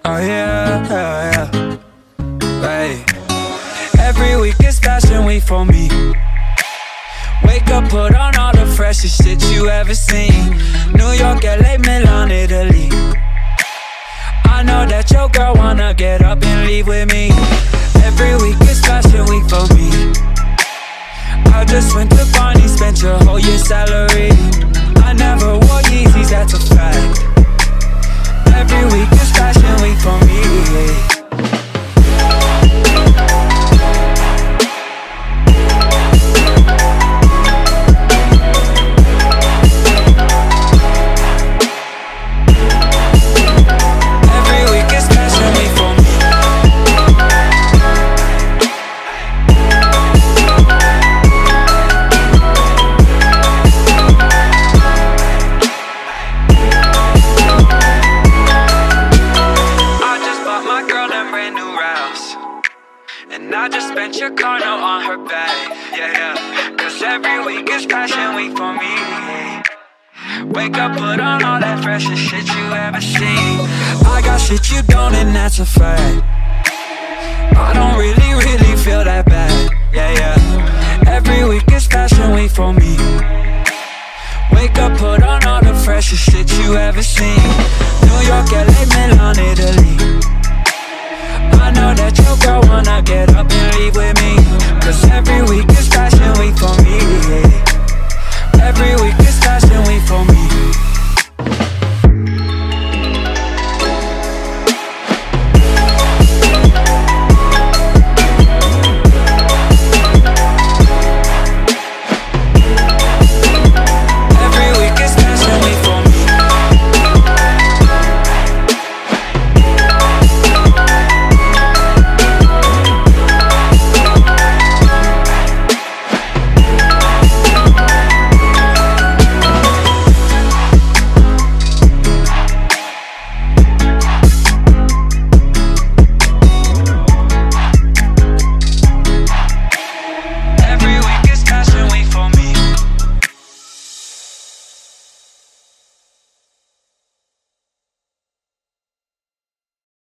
Oh yeah, yeah, yeah. Hey. Every week is fashion week for me. Wake up, put on all the freshest shit you ever seen. New York, LA, Milan, Italy. I know that your girl wanna get up and leave with me. Every week is fashion week for me. I just went to Barney, spent your whole year's salary. I never wore Yeezys, that's a fact. Every week is fashion week for me. And I just spent your car note on her bag, yeah, yeah. Cause every week is fashion week for me. Wake up, put on all that freshest shit you ever seen. I got shit you don't, and that's a fact. I don't really feel that bad, yeah, yeah. Every week is fashion week for me. Wake up, put on all the freshest